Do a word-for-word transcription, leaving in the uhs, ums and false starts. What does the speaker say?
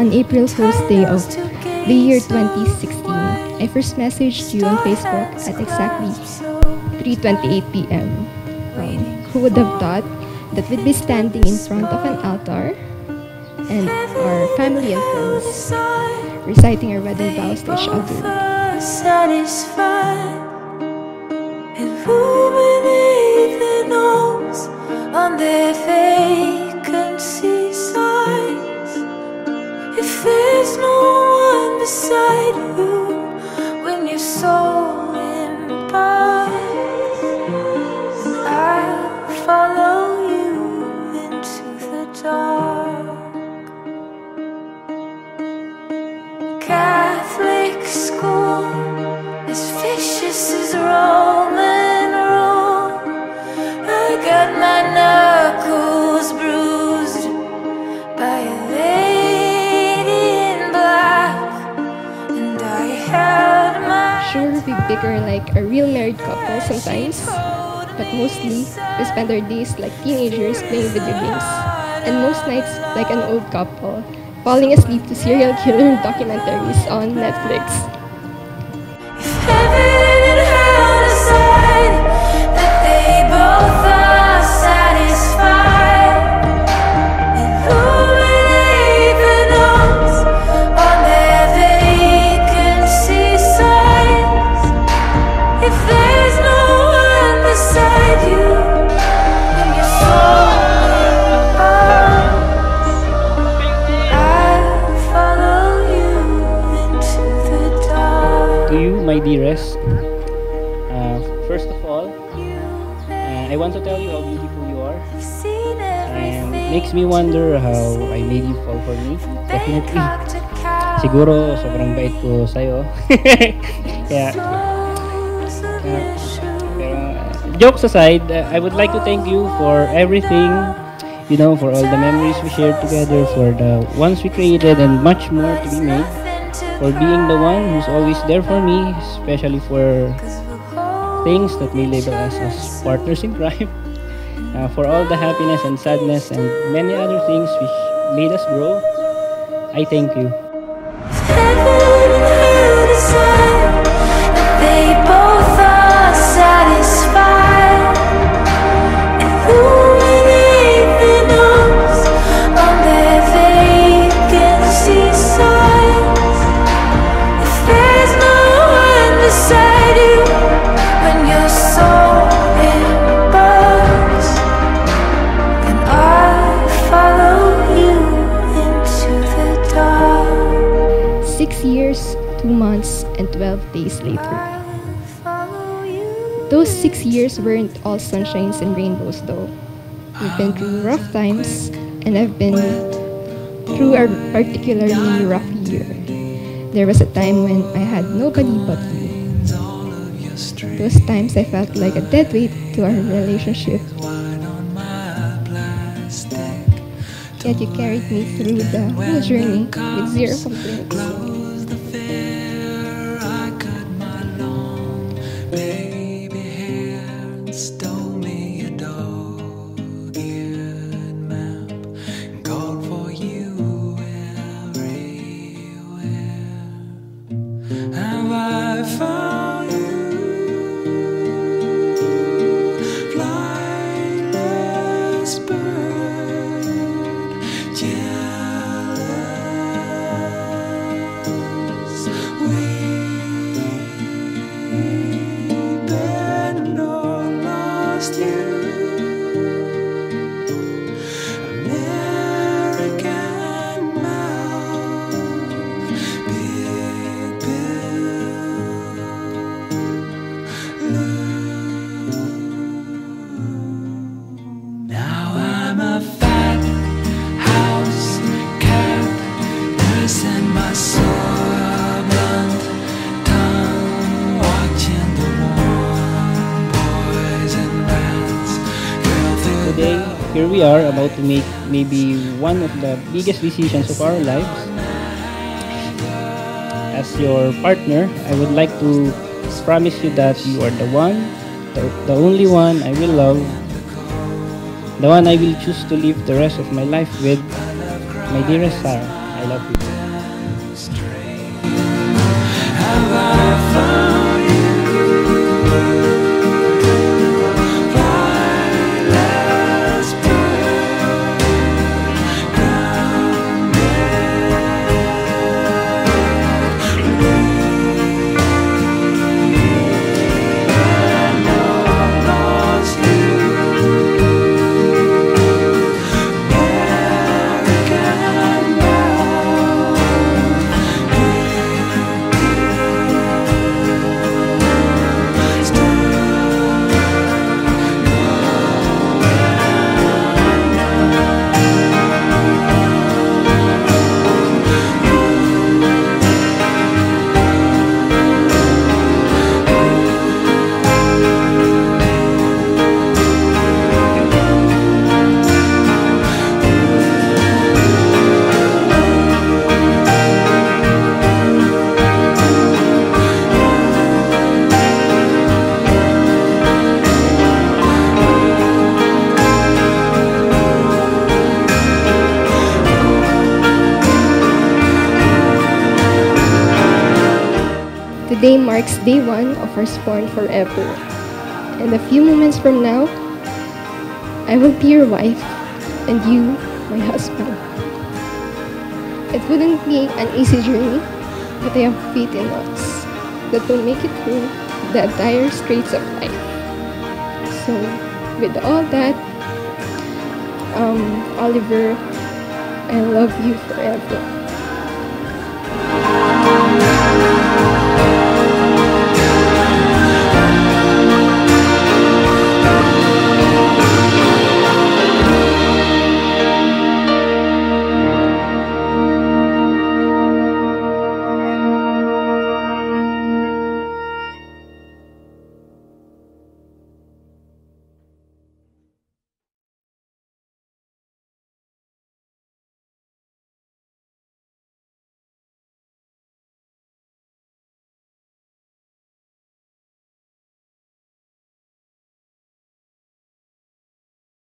on April first day of the year twenty sixteen, I first messaged you on Facebook at exactly three twenty-eight p m Um, who would have thought that we'd be standing in front of an altar and our family and friends reciting our wedding vows to each other. Satisfied, illuminate the notes on their vacancy signs. If there's no one beside you when you're so embarrassed, then I'll follow you into the dark. Catholic school, as vicious as Roman rule. I got my knuckles bruised by a lady in black, and I held my... Sure, we bicker like a real married couple sometimes, but mostly we spend our days like teenagers playing video games, and most nights like an old couple, falling asleep to serial killer documentaries on Netflix. If heaven and hell decide that they both are satisfied, illuminate the notes on their vacancy signs. If there's no one beside you when you're so apart, I'll follow you into the dark. To you, my dearest, uh, first of all, uh, I want to tell you how beautiful you are, and it makes me wonder how I made you fall for me. Definitely, siguro sobrang bait ko sa'yo. Kaya, uh, pero, uh, jokes aside, uh, I would like to thank you for everything, you know, for all the memories we shared together, for the ones we created, and much more to be made, for being the one who's always there for me, especially for things that may label us as partners in crime, uh, for all the happiness and sadness and many other things which made us grow. I thank you. Heaven and hell decide that they both are satisfied. Illuminate the notes on their vacancy signs. If there's no one beside you when you're so embarrassed, then I'll follow you into the dark. Six years, two months, and twelve days later. I'll follow you. Those six years weren't all sunshines and rainbows though. We've been through rough times, and I've been through a particularly rough year. There was a time when I had nobody but you. Those times I felt like a dead weight to our relationship. Yet you carried me through the whole journey with zero complaints. Today, here we are about to make maybe one of the biggest decisions of our lives. As your partner, I would like to promise you that you are the one, the, the only one I will love, the one I will choose to live the rest of my life with. My dearest Sarah, I love you. Today marks day one of our sworn forever. And a few moments from now, I will be your wife and you, my husband. It wouldn't be an easy journey, but I have faith in us that will make it through the dire straits of life. So, with all that, um, Oliver, I love you forever.